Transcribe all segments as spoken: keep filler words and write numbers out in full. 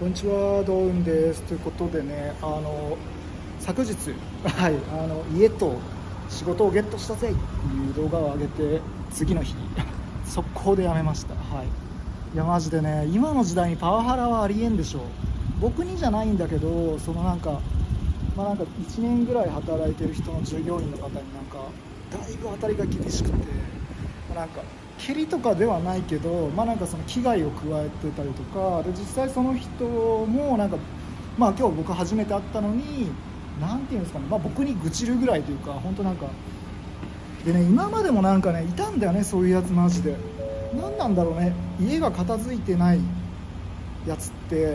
こんにちは、ドウンです。ということでね、あの昨日、はい、あの家と仕事をゲットしたぜっていう動画を上げて、次の日速攻でやめました。はい、いやマジでね、今の時代にパワハラはありえんでしょう。僕にじゃないんだけど、そのなんか、まあ、なんかいちねんぐらい働いてる人の従業員の方になんかだいぶ当たりが厳しくて、なんか蹴りとかではないけど、まあ、なんかその危害を加えてたりとかで、実際その人もなんか、まあ、今日僕初めて会ったのに、なんていうんですかね、まあ、僕に愚痴るぐらいというか、本当なんかでね、今までもなんかねいたんだよね、そういうやつ。マジで何なんだろうね。家が片付いてないやつって、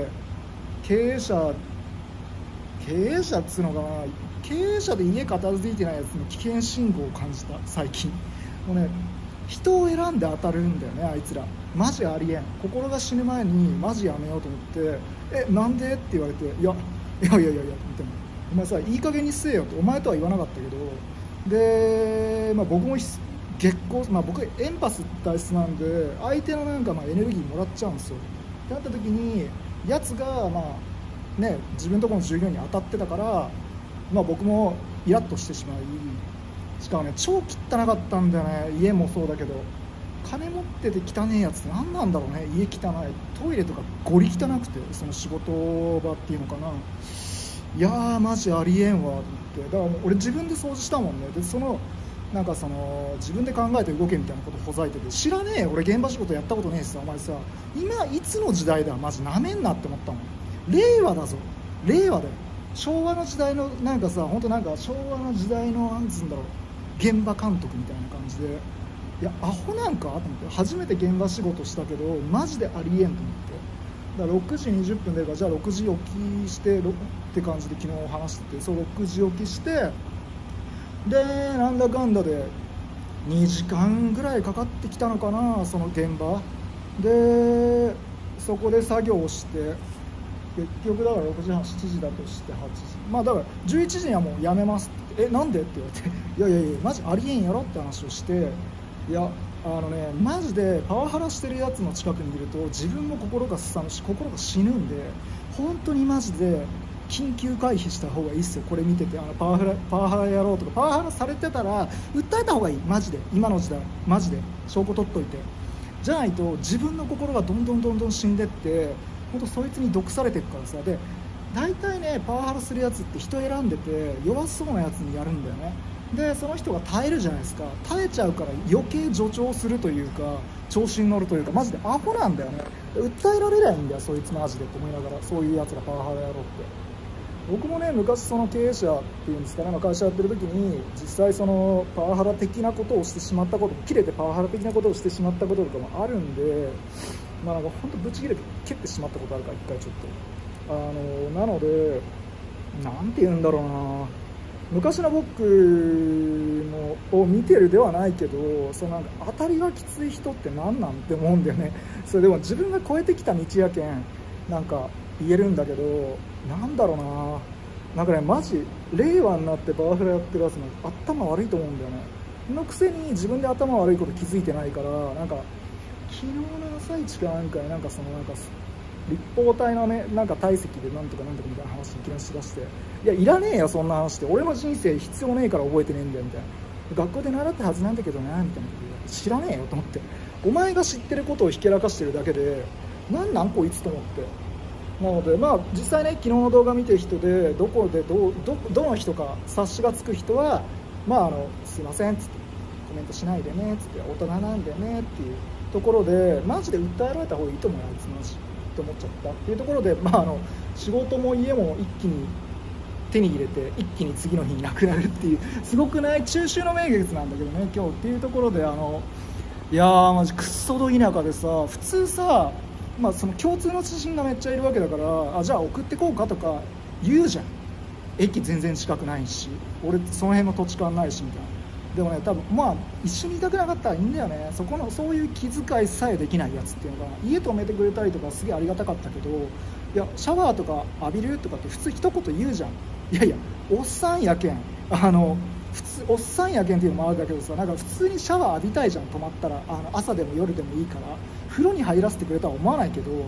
経営者経営者っつうのかな、経営者で家片付いてないやつの危険信号を感じた最近。もうね、人を選んで当たるんだよね、あいつら。マジありえん。心が死ぬ前にマジやめようと思って「えなんで?」って言われて「いやいやいやいやいや」みたいな「お前さ、いい加減にせえよ」と。お前とは言わなかったけど、で、まあ、僕も月光、まあ、僕エンパス体質なんで、相手のなんかまあエネルギーもらっちゃうんですよ。ってなった時に、やつがまあね、自分のところの従業員に当たってたから、まあ、僕もイラッとしてしまい、しかもね、超汚かったんだよね。家もそうだけど、金持ってて汚いやつって何なんだろうね。家汚い、トイレとかゴリ汚くて、その仕事場っていうのかな。いやーマジありえんわと思って。だからもう俺自分で掃除したもんね。でそのなんかその自分で考えて動けみたいなことほざいてて、知らねえよ俺、現場仕事やったことねえしさ。お前さ、今いつの時代だ、マジなめんなって思ったもん。令和だぞ、令和だよ。昭和の時代のなんかさ、本当なんか昭和の時代のなんつうんだろう、現場監督みたいな感じで、いやアホなんかと思って。初めて現場仕事したけどマジでありえんと思って。だからろくじにじゅっぷん出るから、じゃあろくじ起きしてって感じで昨日話してて、そうろくじ起きして、でなんだかんだでにじかんぐらいかかってきたのかな、その現場で。そこで作業をして、結局だからろくじはんしちじだとしてはちじ、まあだからじゅういちじにはもう辞めますって。えなんでって言われていやいやいやマジありえんやろって話をして、いやあのね、マジでパワハラしてるやつの近くにいると自分も心がすさむし、心が死ぬんで、本当にマジで緊急回避した方がいいっすよ。これ見てて、あのパワハラパワハラやろうとか、パワハラされてたら訴えた方がいい。マジで今の時代マジで証拠取っといて。じゃないと自分の心がどんどんどんどん死んでって、本当そいつに毒されていくからさ。で大体ね、パワハラするやつって人選んでて弱そうなやつにやるんだよね。でその人が耐えるじゃないですか。耐えちゃうから余計助長するというか、調子に乗るというか、マジでアホなんだよね。訴えられないんだよそいつマジでと思いながら、そういうやつがパワハラやろうって。僕もね、昔その経営者っていうんですかね、会社やってる時に実際そのパワハラ的なことをしてしまったこと、切れてパワハラ的なことをしてしまったこととかもあるんで、まあなんか本当ぶち切れて蹴ってしまったことあるから、一回ちょっとあのなので、なんて言うんだろうな、昔の僕のを見てるではないけど、そのなんか当たりがきつい人って何なんて思うんだよね。それでも自分が越えてきた道やけんなんか言えるんだけど、なんだろうな、なんかね、マジ令和になってパワフラやってるやつの頭悪いと思うんだよね。のくせに自分で頭悪いこと気づいてないから、なんか昨日の朝一かなんかになんかそのなんか立方体のね、なんか体積でなんとかなんとかみたいな話いきなりしだして、いやいらねえよそんな話って、俺の人生必要ねえから覚えてねえんだよみたいな、学校で習ったはずなんだけどなみたいな、知らねえよと思って。お前が知ってることをひけらかしてるだけで、なんなんこいつと思って。なのでまあ実際ね、昨日の動画見てる人でどこでどう ど, どの人か察しがつく人は、まああのすいませんっつってコメントしないでねっつって、大人なんでねっていうところで、マジで訴えられた方がいいと思うよ、あいつマジって思っちゃったっていうところで、まああの仕事も家も一気に手に入れて、一気に次の日になくなるっていう、すごくない中秋の名月なんだけどね今日っていうところで、あのいやーマジくっそど田舎でさ、普通さ、まあ、その共通の知人がめっちゃいるわけだから、あじゃあ送ってこうかとか言うじゃん。駅全然近くないし、俺その辺の土地勘ないしみたいな。でもね、多分まあ一緒にいたくなかったらいいんだよね。そこのそういう気遣いさえできないやつっていうのが、家泊めてくれたりとかすげえありがたかったけど、いやシャワーとか浴びるとかって普通一言言うじゃん。いやいやおっさんやけん、あの普通おっさんやけんっていうのもあるんだけどさ、なんか普通にシャワー浴びたいじゃん、泊まったら。あの朝でも夜でもいいから風呂に入らせてくれとは思わないけど、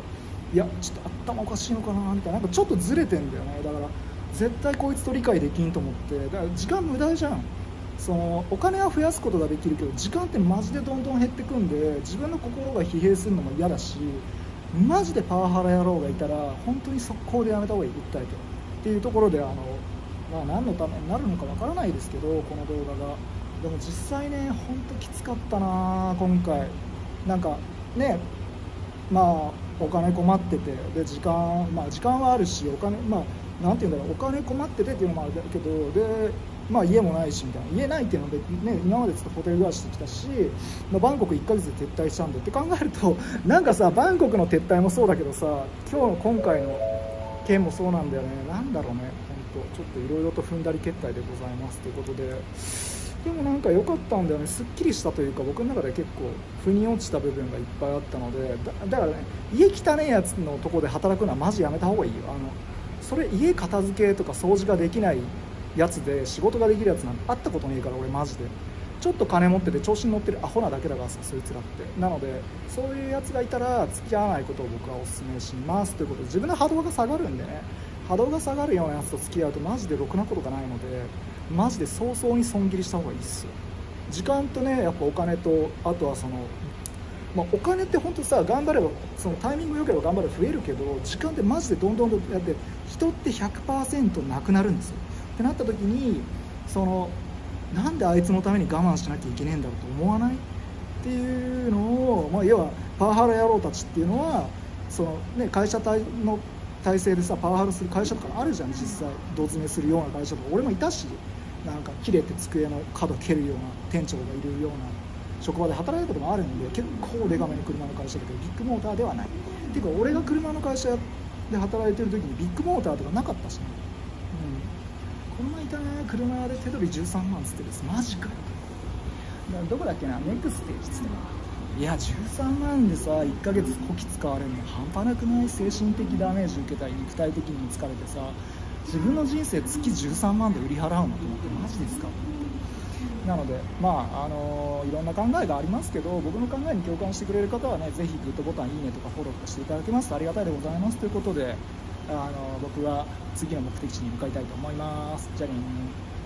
いやちょっと頭おかしいのかなみたいな、なんかちょっとずれてんだよね。だから絶対こいつと理解できんと思って、だから時間無駄じゃん。そのお金は増やすことができるけど時間ってマジでどんどん減ってくんで、自分の心が疲弊するのも嫌だし、マジでパワハラ野郎がいたら本当に速攻でやめた方がいい、訴えてっていうところで、あの、まあ、何のためになるのかわからないですけど、この動画がでも実際ね本当きつかったな今回。なんかね、まあお金困ってて、で時間、まあ、時間はあるし、お金、まあなんていうんだろう、お金困っててっていうのもあるけど、でまあ家もないしみたいな、家ないっていうので、ね、今までずっとホテル暮らししてきたし、まあ、バンコクいっかげつで撤退したんでって考えると、なんかさ、バンコクの撤退もそうだけどさ、今日の今回の件もそうなんだよね。なんだろうね、本当ちょっといろいろと踏んだり蹴ったりでございますということで、でもなんか良かったんだよね、すっきりしたというか、僕の中で結構腑に落ちた部分がいっぱいあったので、だ, だからね、家汚ねえやつのとこで働くのはマジやめた方がいいよ。あのそれ家片付けとか掃除ができないやつで仕事ができるやつなんて会ったことねえから、俺マジで。ちょっと金持ってて調子に乗ってるアホなだけだからさ、そいつらって。なのでそういうやつがいたら付き合わないことを僕はお勧めしますということで、自分の波動が下がるんでね、波動が下がるようなやつと付き合うとマジでろくなことがないので、マジで早々に損切りした方がいいっすよ。時間とね、やっぱお金と、あとはその、まあ、お金って本当さ、頑張ればそのタイミング良ければ頑張れば増えるけど、時間ってマジでどんどんどんやって、人って ひゃくパーセント なくなるんですよってなった時に、そのなんであいつのために我慢しなきゃいけねえんだろうと思わないっていうのを、まあ、要はパワハラ野郎たちっていうのはその、ね、会社体の体制でさ、パワハラする会社とかあるじゃん、実際ど詰めするような会社とか俺もいたし、なんか切れて机の角蹴るような店長がいるような職場で働いたこともあるんで、結構デカめの車の会社だけどビッグモーターではないっていうか、俺が車の会社で働いてる時にビッグモーターとかなかったしね、うん、この前いたね、車で手取りじゅうさんまんつってです、マジかよ。どこだっけな、ネクステージつっていやじゅうさんまんでさいっかげつこき使われるの半端なくない？精神的ダメージ受けたり肉体的にも疲れてさ、自分の人生月じゅうさんまんで売り払うのと思って、マジですか。なのでまああのー、いろんな考えがありますけど、僕の考えに共感してくれる方はね、ぜひグッドボタン、いいねとかフォローとかしていただけますとありがたいでございますということで、あのー、僕は次の目的地に向かいたいと思います。じゃあねー。